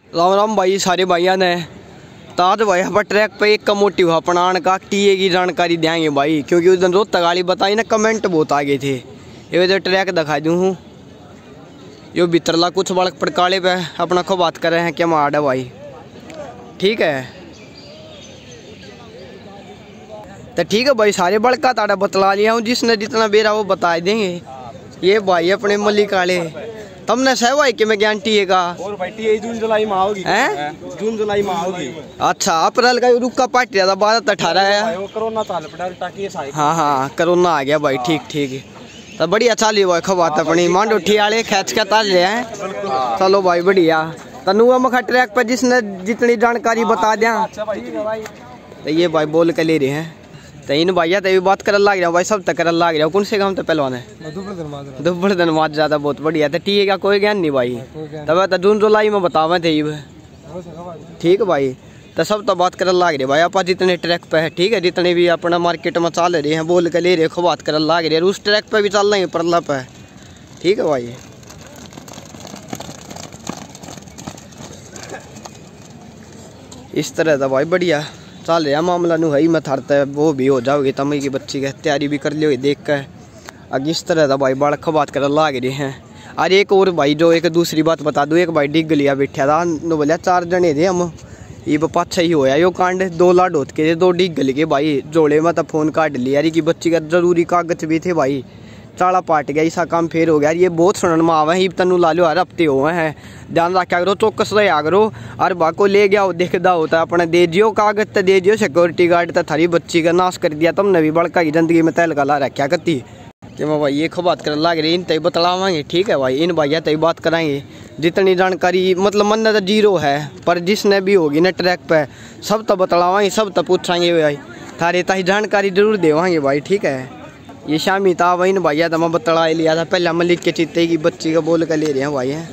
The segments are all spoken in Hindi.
राम राम भाई सारे भाइयों ने। ताज भाई हम ट्रैक पे एक मोटिव अपनाने का टीए की जानकारी देंगे भाई, क्योंकि उस दिन रोहतक गाड़ी बताई ना, कमेंट बहुत आ गए थे। ये वजह ट्रैक दिखा दूँ हूँ। यो भीतरला कुछ बड़क पड़काले पे अपना को बात कर रहे हैं कि हम आड़ है भाई, ठीक है। तो ठीक है भाई, सारे बड़का ताड़ा बतला लिया हूँ, जिसने जितना बेरा वो बता देंगे। ये भाई अपने मलिक वाले तुमने सह भाई कि मैं गारंटी है का और भाई टीए जून जुलाई में आओगी हैं, जून जुलाई में आओगी। अच्छा अप्रैल का रुका पार्टी था 12 से 18 है। वो कोरोना चाल पड़ा ताकि हाँ हाँ कोरोना आ गया भाई, ठीक ठीक। तो बढ़िया चाली भाई खबात अपनी मांडो ठियाले खींच के ताल ले हैं। चलो भाई बढ़िया। तनुआ मखा ट्रैक पर जिसने जितनी जानकारी बता दिया। तो ये भाई बोल के ले रहे हैं। तो इन भैया तो बात कर लाग रहा भाई, सब तक कर लाग रहा। कौन से काम तो पहलवान है? दुबड़ धनबाद ज्यादा बहुत बढ़िया। तो टी का कोई ज्ञान नहीं भाई, तब तो जून जुलाई में बतावे थे। ठीक है भाई, तो सब तो बात कर लाग रहे भाई। आप जितने ट्रैक पे है ठीक है, जितने भी अपना मार्केट में चल रहे हैं बोल के ले रहे खो बात कर लाग रहे। उस ट्रैक पे भी चल रहे हैं परला पे, ठीक है भाई। इस तरह था भाई बढ़िया चल रहा मामला। नू है मैं थरता वो भी हो जाओगी तमई की बच्ची की तैयारी भी कर लियो देख कर। अब इस तरह था भाई बालक बात कर लाग रहे हैं। अरे एक और भाई जो एक दूसरी बात बता दूँ, एक भाई डिग लिया बैठा था नो बोलिया 4 जने थे हम। ये पाछा ही होया यो कांड, 2 लाड होत के 2 डिग गल के भाई। जोड़े में तो फोन काट लिया की बच्ची का जरूरी कागज भी थे भाई। चाड़ा पाट गया, ऐसा काम फिर हो गया। ये बहुत सुनने में आवे ही तनु ला लो हर हफ्ते हुए हैं। ध्यान रखा करो, चौकस रहा करो। और बाको ले गया हो देखदा होता अपने दे जियो कागज तो दे जियो सिक्योरिटी गार्ड। तो थारी बच्ची का नाश कर दिया तुमने भी, बड़का की जिंदगी में तहलका ला रखा करती कि मैं भाई ये खो बात कर लाग रही। इन तय बतलावाएंगे ठीक है भाई, इन भैया तय बात कराएंगे। जितनी जानकारी मतलब मन तो जीरो है, पर जिसने भी होगी ना ट्रैक पे सब तो बतलावाएंगे, सब तो पूछाएंगे भाई। थारे ताही जानकारी जरूर देवाएंगे भाई, ठीक है। ये शामी था वही ना भैया, तो मैं बतला लिया था पहला मलिक के चित्ते की बच्ची का बोल कर ले रहे हैं भाई हैं।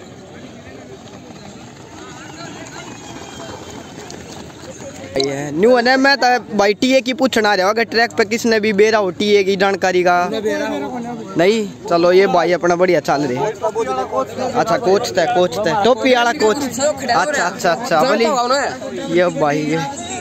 न्यू है ना, मैं तो भाई टीए की पूछना रहा अगर ट्रैक पे किसने भी बेरा हो टीए की जानकारी का नहीं। चलो ये भाई अपना बढ़िया चल रहे। अच्छा कोच थे टोपी वाला कोच। अच्छा बोली ये भाई ये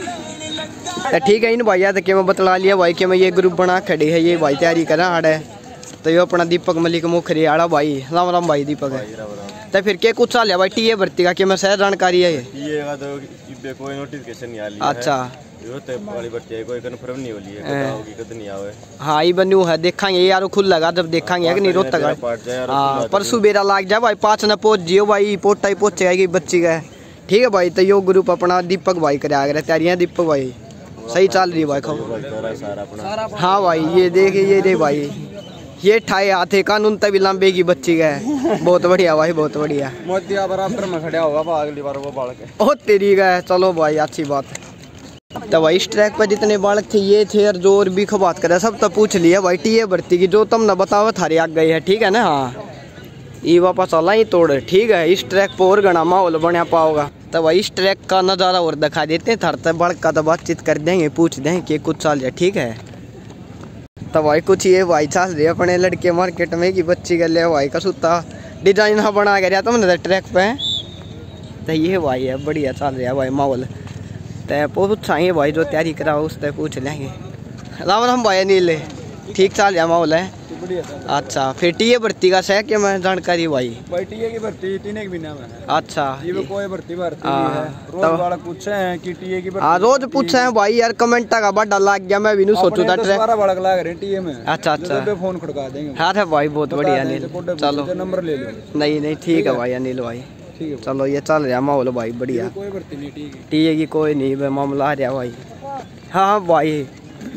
ठीक है। इन भैया तो मैं बतला लिया भाई कि मैं ये ग्रुप बना खड़े है। ये भाई तैयारी करा आड़ है। तो ये अपना दीपक मलिक मुखरी आड़ा भाई। राम राम भाई दीपक है। तो फिर क्या कुछ चल भाई टीए भर्ती का कि मैं सह जानकारी है ये कोई नोटिफिकेशन नहीं आ रही। अच्छा वाली भर्ती है, कोई कंफर्म नहीं हो रही है, होगी कद नहीं आवे। हाँ ये बनू है, देखेंगे यार खुल लगा जब देखेंगे कि नहीं रोहतक। हाँ परसों बेरा लाग जाए भाई, 5 न पहुंच जियो भाई, पोटा ही पहुंचेगी बच्ची का, ठीक है भाई। तो यो ग्रुप अपना दीपक भाई करे आ गया तैयारियां। दीपक भाई सही चल रही है भाई खबर। हाँ भाई ये देखिए ये रे भाई, ये ठाए आते कानून तभी लंबे की बच्ची का है। बहुत बढ़िया भाई बहुत बढ़िया। मोतिया बराबर में खड़ा होगा अगली बार वो बालक ओ तेरी का। चलो भाई अच्छी बात है। तो भाई इस ट्रैक पर जितने बालक थे ये थे, और जो और भी बात करे सब तो पूछ लिया भाई। टीए भर्ती की जो तुमने बताओ थारे आग गई है, ठीक है ना। हाँ ये वापस चला ही तोड़, ठीक है। इस ट्रैक पर और घना माहौल बना पाओगा। तो भाई इस ट्रैक का नज़ारा और दिखा देते हैं थार तक बड़का। तो बातचीत कर देंगे, पूछ देंगे कि कुछ चल जाए, ठीक है। तो भाई कुछ ये भाई चल रहे अपने लड़के मार्केट में की बच्ची कर ले भाई का सूता डिजाइन हाँ बना के रहा तुमने ट्रैक पे। तो ये भाई है बढ़िया चल रहा भाई माहौल। तो पूछाएंगे भाई जो तैयारी करा उससे पूछ लेंगे। राम राम भाई नीले, ठीक चल रहा माहौल है। अच्छा फिर टीए भर्ती का सह के मैं जानकारी भाई टीए की भर्ती 3 एक महीना में है। अच्छा ये कोई भर्ती है रोज वाला पूछे हैं कि टीए की भर्ती। हाँ रोज पूछे हैं भाई यार, कमेंट का बड़ा लग गया। मैं भी नहीं सोचू था ट्रैक 12 बड़क लग रहे टीए में। अच्छा फोन खड़का देंगे। हाँ भाई बहुत बढ़िया अनिल। चलो नंबर ले लो। नहीं ठीक है भाई अनिल भाई, ठीक है। चलो ये चल रहा माहौल भाई बढ़िया। कोई भर्ती नहीं टीए की कोई नहीं मामला आ रहा भाई। हाँ भाई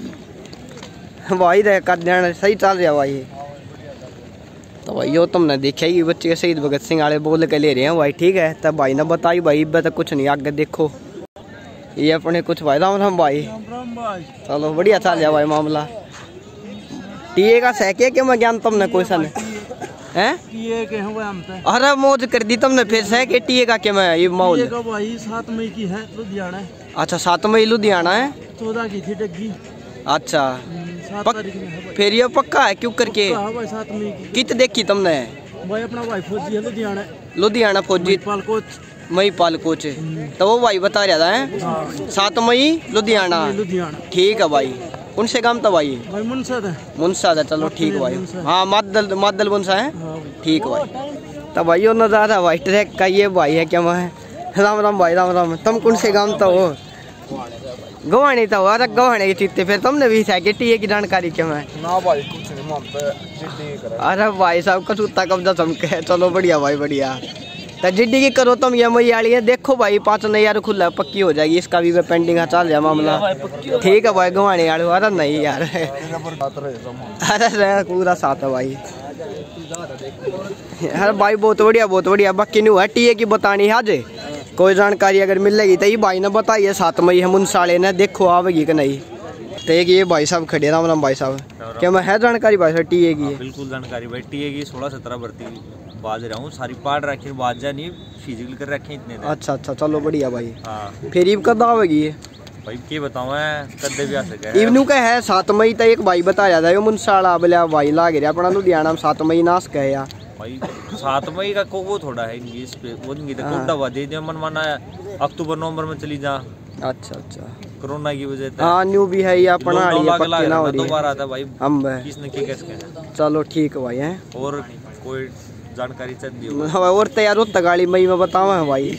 भाई रह कर देना सही चल रहा भाई। तो भाई यो तुमने देखा ही बच्चे शहीद भगत सिंह वाले बोल के ले रहे हैं भाई, ठीक है। तब भाई ने बताई भाई इब्बे तो कुछ नहीं आगे देखो ये अपने कुछ भाई। राम राम भाई। चलो बढ़िया चल रहा भाई मामला। टीए का सह के मैं ज्ञान तुमने क्वेश्चन है। अरे मौज कर दी तुमने फिर सह के टीए का क्या मैं ये माहौल 7 मई की है लुधियाना। अच्छा 7 मई लुधियाना है। 14 की थी डग्गी। अच्छा फिर ये पक्का है क्यों करके? 7 मई की कित देखी तुमने? भाई अपना भाई फौजी है लुधियाना। लुधियाना फौजी कोच महिपाल कोच। तो वो भाई बता रहा था है 7 मई लुधियाना। ठीक है भाई। उनसे काम था भाई मुंसा था। चलो ठीक है भाई। हाँ मादल मुंसा है। ठीक है भाई। तो भाई वो नज़ारा भाई ट्रैक का ये भाई है क्या मैं। राम राम भाई राम राम। तुम कौन से काम था वो गवानी था। अरे गवाने के चीते फिर तुमने भी टीए की जानकारी क्या मैं ना भाई कुछ नहीं। अरे भाई साहब का सूता कब्जा चमके। चलो बढ़िया भाई बढ़िया। तो जिड्डी की करो तुम ये मई वाली है। देखो भाई 5 नहीं यार खुला पक्की हो जाएगी। इसका भी पेंडिंग चल रहा मामला। ठीक है भाई गवाने यार। अरे नहीं यार अरे पूरा साथ है भाई। अरे भाई बहुत बढ़िया। बाकी नहीं हुआ टीए की बतानी है आज। कोई जानकारी अगर मिलेगी तो ये भाई ने बताइए 7 मई है मुंसाले ने। देखो आवेगी कि नहीं। तो एक ये भाई साहब खड़े राम राम भाई साहब क्या मैं है जानकारी भाई साहब टीए की। बिल्कुल जानकारी भाई टीए की 16-17 भर्ती बाज रहा हूँ। सारी पार्ट रखी बाज जा नहीं फिजिकल कर रखे इतने। अच्छा चलो बढ़िया भाई। हाँ फिर इब कब आवेगी भाई क्या बताऊँ कदे भी आ सके। इवनू का है 7 मई तक। एक भाई बताया था मुंसाला बोला भाई लाग रहा अपना लुधियाना 7 मई नाश कहे यार भाई 7 मई का को वो थोड़ा है इस पे वो नहीं दवा दे दिया मन माना अक्टूबर नवंबर में चली जा। अच्छा कोरोना की वजह से। हाँ न्यू भी है या अपना दोबारा था भाई हम किसने कैसे। चलो ठीक है भाई है। और कोई जानकारी चाहिए और तैयार हो गाड़ी मई में बताओ है भाई।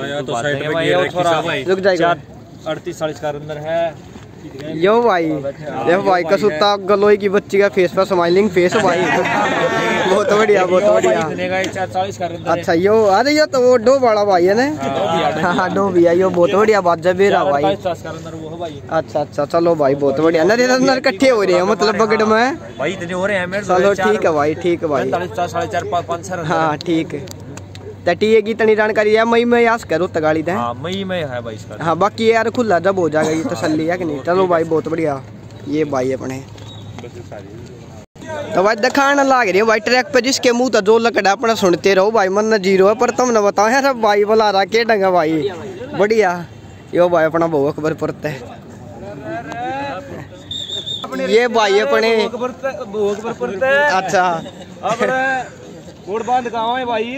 रुक जाएगा 38-40 का अंदर है यो भाई का सुता गलोई की बच्ची का फेस पर स्माइलिंग फेस भाई बहुत बढ़िया। अच्छा यो अरे ये तो वो डो बड़ा भाई है ना। हाँ डो भी है यो बहुत बढ़िया बात जब बेरा भाई। अच्छा चलो भाई बहुत बढ़िया। नर इकट्ठे हो रहे हैं मतलब बगड़ में भाई इतने हो रहे हैं। चलो ठीक है भाई। ठीक है भाई। 4.5 हाँ ठीक है। टीए की तनी जानकारी है मई में यास करो तगाड़ी है। हाँ मई में है भाई इसका। हाँ बाकी यार खुला जब हो जाएगा ये तसल्ली है कि नहीं। चलो भाई बहुत बढ़िया। ये भाई अपने तो भाई दिखाने लाग रही है भाई ट्रैक पे जिसके मुंह तो जो लकड़ा अपना सुनते रहो भाई मन जीरो है। पर तुमने बताओ यार भाई बुला रहा के ढंगा भाई बढ़िया। यो भाई अपना बहु अकबर पड़ता है। ये भाई अपने अच्छा वोट बांध कहाँ है भाई।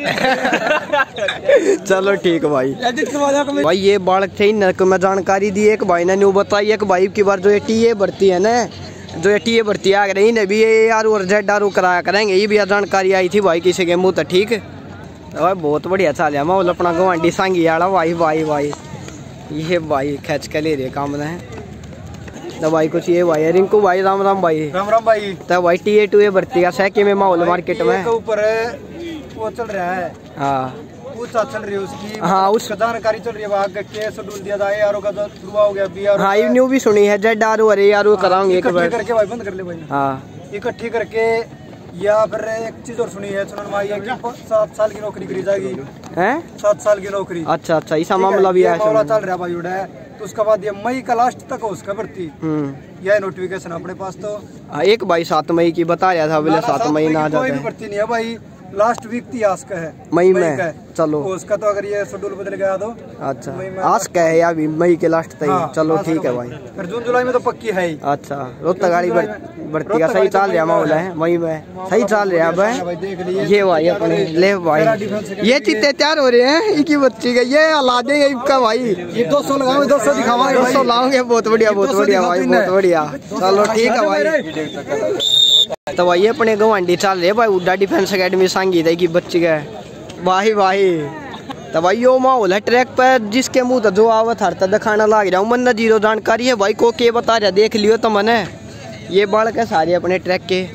चलो ठीक है भाई ये बालक थे मैं जानकारी दी। एक भाई ने न्यू बताई एक भाई की बार जो ये टीए भर्ती है ना जो ये टीए भर्ती आ गई ने भी ये यार और जेड आर कराया करेंगे। ये भी जानकारी आई थी भाई किसी के मुँह तो ठीक है भाई बहुत बढ़िया चल माहौल अपना गवांडी सांगी वाला भाई। ये भाई खींच के ले रहे काम है। तो भाई कुछ ये भाई रिंकू भाई राम राम भाई। तो भाई टीए 2 भर्ती का सैके में माहौल मार्केट में ऊपर वो चल रहा है। हाँ चल रही है उसकी। हाँ उस जानकारी चल रही है आगे के शेड्यूल दिया था यारों का तो शुरू हो गया बी। हाँ ये न्यू भी सुनी है जेड आर अरे यार कराऊंगे इकट्ठे करके भाई बंद कर ले भाई। हाँ इकट्ठी करके या फिर एक चीज और सुनी है सुनन में कि 7 साल की नौकरी करी जाएगी है 7 साल की नौकरी। अच्छा ऐसा मामला भी है चल रहा भाई उड़ा है। तो उसके बाद ये मई का लास्ट तक हो उसका भर्ती यह नोटिफिकेशन अपने पास। तो एक भाई 7 मई की बताया था बोले 7 मई ना कोई भी भर्ती नहीं है भाई। लास्ट वीक थी आस्क है मई में। चलो उसका तो अगर ये शेड्यूल बदल गया तो अच्छा आस्क है या मई के लास्ट तक। हाँ, चलो ठीक है भाई। फिर जून जुलाई में तो पक्की है ही। अच्छा रोहतक गाड़ी भर्ती का सही चल रहा मामला है मई में सही चल रहा है। ये भाई अपने ले भाई ये चीजें तैयार हो रहे हैं इनकी बच्ची का ये ला देंगे इनका भाई। ये 200 लगाओगे 200 दिखावांगे 200 लाओगे बहुत बढ़िया भाई बहुत बढ़िया। चलो ठीक है भाई। तो भाई अपने गवांडी चल रहे भाई उड्डा डिफेंस अकेडमी सांगी था की बच्ची का भाई। तो भाई यो माहौल है ट्रैक पर जिसके मुंह तो जो आवत हरता दिखाना लाग रहा हूँ मन जीरो जानकारी है भाई को के बता रहा देख लियो तो मैंने। ये बालक है सारे अपने ट्रैक के।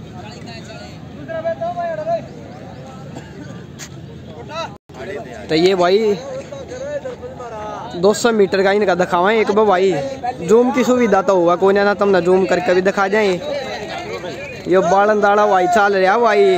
तो ये भाई 200 मीटर का इनका दिखावा एक भाई जूम की सुविधा तो होगा कोई ना तुमने जूम करके भी दिखा जाए। यो बालन दाड़ा भाई चल रहा भाई।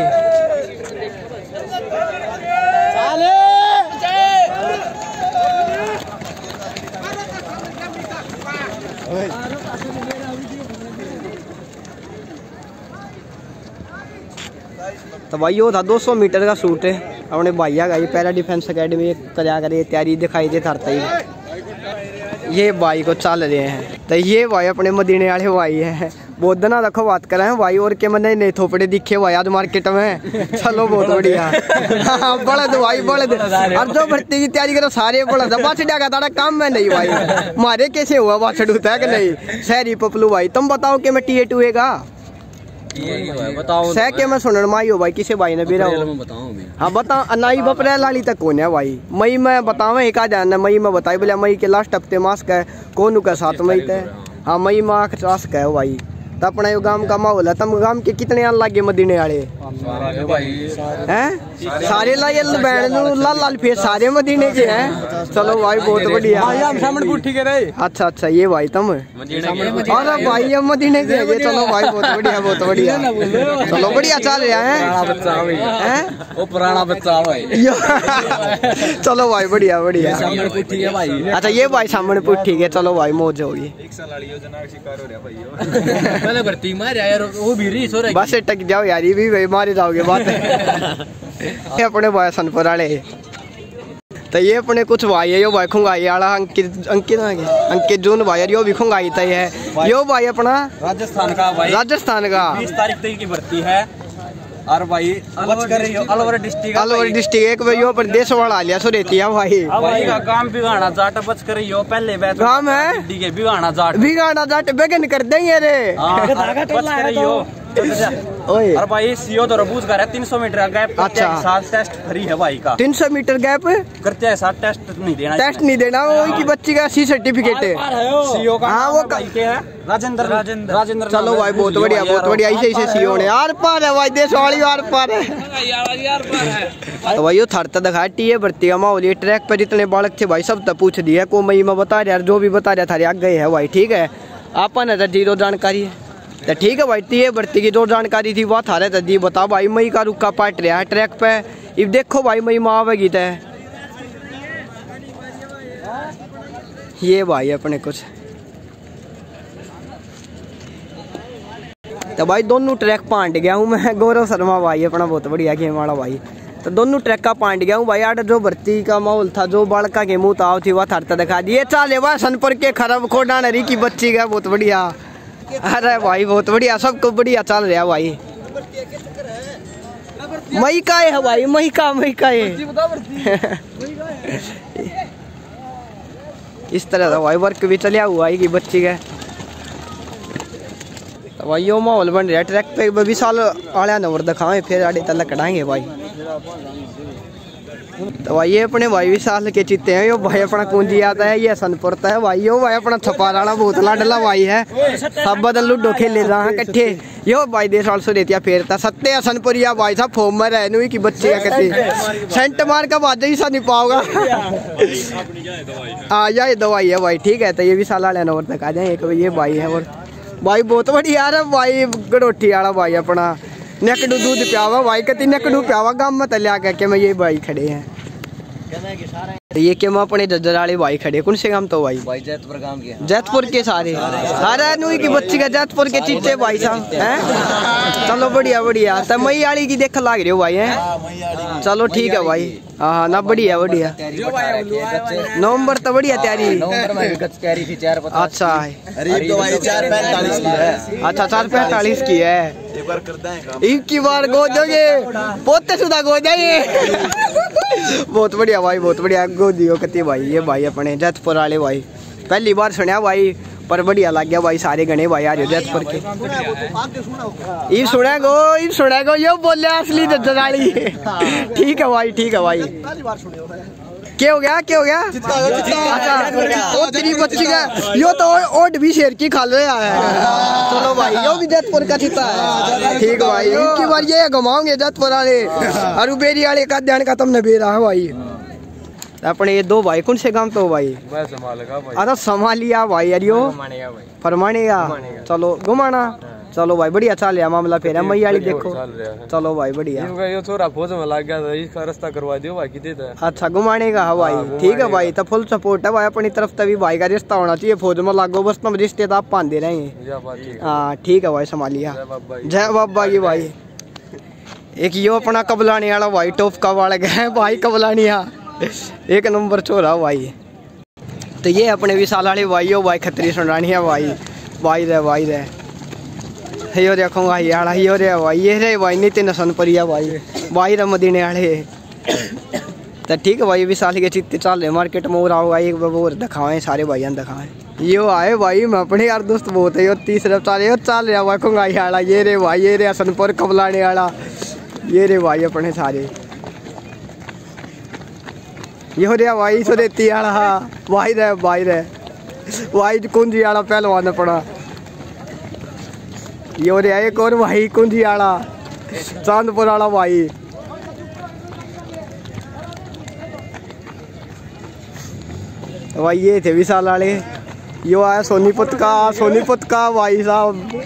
तो भाई यो था 200 मीटर का शूट है अपने भैया का। ये पैरा डिफेंस अकेडमी करा करे तैयारी दिखाई दे थरता ही। ये भाई को चल रहे हैं। तो ये भाई अपने मदीने वाले भाई है बहुत दिना रखो बात कर रहे हैं भाई। और के मैंने नहीं थोपड़े दिखे भाई आज मार्केट में। चलो बहुत बढ़िया। बड़द भाई बड़द, और जो भर्ती की तैयारी करो सारे बड़द। बाछड़ा का तारा काम में नहीं भाई, मारे कैसे हुआ बाछड़ होता है कि नहीं। शहरी पपलू भाई तुम बताओ कि मैं टी टूएगा बताओ सह के मैं सुनने माई हो भाई किसे भाई ने बेरा हाँ बता अनाई बपरे लाली तक कौन है भाई। मई में बतावे एक आधा मई में बताई बोले मई के लास्ट हफ्ते मास्क है कौन का 7 मई तक। हाँ मई में आख मास्क है भाई। तो अपना यो गांव का माहौल है। तुम गांव के कितने आने लगे मदीने वाले हैं सारे लाए बहन लाल लाल फेस सारे मदीने के हैं। चलो भाई बहुत बढ़िया। अच्छा अच्छा ये भाई तुम अरे भाई हम मदीने के हैं। चलो भाई बहुत बढ़िया बहुत बढ़िया। चलो बढ़िया चल रहा है वो पुराना बच्चा भाई। चलो भाई बढ़िया बढ़िया। अच्छा ये भाई सामने पुट्ठी के। चलो भाई मौज होगी। भर्ती मार यार वो भी रीस हो रही बस टक जाओ यार ये भी मारे जाओगे बात। अपने भाई सनपुर वाले तो ये अपने कुछ भाई है यो भाई खुंगाई वाला अंकित जून भाई यो भी खुंगाई तय है। यो भाई अपना राजस्थान का भाई, राजस्थान का 20 तारीख तक की भर्ती है। और भाई अलवर डिस्ट्रिक्ट एक यो प्रदेश वाला लिया सो रहती है भाई। भाई का काम बिगाड़ा जाट बच कर यो पहले काम है बिगाड़ा जाट बेगन कर देंगे रे। और भाई सीओ तो रबूज का 300 मीटर गैप। अच्छा साथ टेस्ट फ्री है भाई का। 300 मीटर गैप करते हैं साथ टेस्ट नहीं देना वो की बच्ची का सी सर्टिफिकेट है सीओ का। हाँ वो राजेंद्र। चलो भाई बहुत बढ़िया ऐसे सीओ ने यार पार है भाई देश वाली यार पार है। तो भाई थरता दिखा टी भर्ती का माहौल। ट्रैक पे जितने बालक थे भाई सब तक पूछ दिया को मई में बता रहा जो भी बता रहा था आगे है भाई। ठीक है आपन है जीरो जानकारी है तो ठीक है भाई। टी भर्ती की जो जानकारी थी वो थारे दी बता भाई। मई का रुका पाट रहा है ट्रैक पे। अब देखो भाई मई में आवेगी तो ये भाई अपने कुछ तो भाई दोनों ट्रैक पांट गया हूँ मैं। गौरव शर्मा भाई अपना बहुत बढ़िया गेम वाला भाई। तो दोनों ट्रैक का पांट गया हूँ भाई। आठ जो भर्ती का माहौल था जो बालका के मुँह ताव थी वह थरता दिखा दिए। चाले वह सनपुर के खरब खोडा नरी की बच्ची का बहुत बढ़िया। अरे भाई बहुत बढ़िया सबको बढ़िया चल रहा भाई। मई का है भाई मई का है। इस तरह का भाई वर्क भी चलिया हुआ है कि बच्ची का। तो भाई यो माहौल बन रहा है ट्रैक पे। विशाल आलिया नंबर दिखावे फिर आड़े तक लकड़ाएंगे भाई। तो भाई ये अपने भाई विशाल के चित्ते हैं। यो भाई अपना कुंजी आता है ये सनपुरता है भाई। यो भाई अपना छपार वाला बहुत लाडला भाई है। सब बदल लूडो खेल ले रहा है कट्ठे। यो भाई देश वाल सो देती फेरता सत्य सनपुरिया भाई साहब फोम में रहने की बच्चे का कट्ठे सेंट मार का बाजा ही सा नहीं पाओगा। हाँ ये दवाई है भाई। ठीक है तो ये विशाल वाले नंबर तक आ जाए। एक ये भाई है और भाई बहुत बढ़िया है भाई। गड़ोठी वाला भाई अपना नकड़ू दूध प्यावा भाई कति नकड़ू प्यावा गाँव में तलिया के मैं ये भाई खड़े हैं। तो ये क्या अपने जज्जर वाले भाई खड़े कौन से गांव तो भाई जैतपुर गांव के जैतपुर के सारे नुई की बच्ची का जैतपुर के चीचे भाई साहब हैं। चलो बढ़िया बढ़िया। तो मई वाली की देख लाग रहे हो भाई हैं। चलो ठीक है भाई। हाँ ना बढ़िया बढ़िया। नवंबर तो बढ़िया तैयारी। अच्छा अच्छा 4:45 की है। एक की बार गोदोगे पोते सुधा गोदाइए। बहुत बढ़िया भाई बहुत बढ़िया गोदियो कती भाई। ये भाई अपने जैतपुर वाले भाई पहली बार सुनिया भाई पर बढ़िया लग गया भाई। सारे गणे भाई आ रहे जैतपुर के। ये सुना गो यो बोले असली जज्जर वाली। ठीक है भाई ठीक है भाई। क्या हो गया अच्छा वो तेरी बच्ची का यो तो ओट भी शेर की खा रहा है। चलो भाई यो भी जैतपुर का चिता है। ठीक है भाई इनकी बार ये घुमाओगे जैतपुर वाले और बेरी वाले का ध्यान का तुमने बेरा है भाई। अपने ये दो भाई कौन से काम तो भाई अच्छा संभालिया भाई यार यो फरमानेगा। चलो घुमाना। चलो भाई बढ़िया चल रहा मामला फिर मई वाली देखो। चलो भाई बढ़िया। यो छोरा फौज में लग गया था इसका रास्ता करवा दियो भाई कितने था। अच्छा घुमाने का है भाई। ठीक है भाई तो फुल सपोर्ट है भाई अपनी तरफ तभी भाई का रिश्ता होना चाहिए। फौज में लागो बस तुम रिश्ते तो आप पान दे रहे हैं। हाँ ठीक है भाई संभालिया। जय बाबा की भाई। एक यो अपना कबलानी वाला भाई टॉप का वाला गया भाई कबलानिया एक नंबर छोरा भाई। तो ये अपने विशाल वाले भाई हो भाई खतरी सुनानी है भाई। भाई रे यो देखो भाई आला यो रे भाई ये रे भाई नितिन सनपुरिया भाई रे मदीने वाले। तो ठीक है भाई विशाल के चित्ते चल रहे मार्केट में और आओ एक और दिखाएं सारे भाइयों दिखाएं। यो आए भाई मैं अपने यार दोस्त बहुत है यो तीसरे चल रहा भाई खुंगाई वाला ये रे भाई ये रे हसनपुर कबलाने वाला ये रे भाई अपने सारे यो रे भाई सुरेती वाला भाई रे कुंजी वाला पहलवान अपना यो रे एक और भाई कुंजी वाला चांदपुर वाला भाई। भाई ये थे विशाल वाले। यो आया सोनीपत का भाई साहब।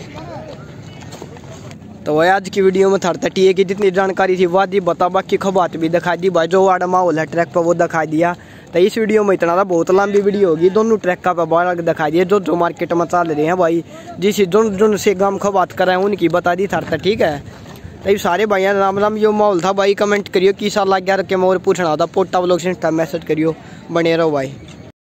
तो भाई आज की वीडियो में थर तटिए की जितनी जानकारी थी वादी बता, बाकी खबात भी दिखा दी भाई, जो वाड़ा माहौल है ट्रैक पर वो दिखा दिया। तो इस वीडियो में इतना था, बहुत लंबी वीडियो होगी, दोनों ट्रैक का बाहर दिखा दिया जो मार्केट में चल रहे हैं भाई, जिस जो से गांव खबात कर रहे हैं उनकी बता दी थर। ठीक है तो सारे भाई राम राम। यो माहौल था भाई, कमेंट करियो किसा लग गया, और पूछना होता पोटा व्लॉग्स इंस्टा मैसेज करियो, बने रहो भाई।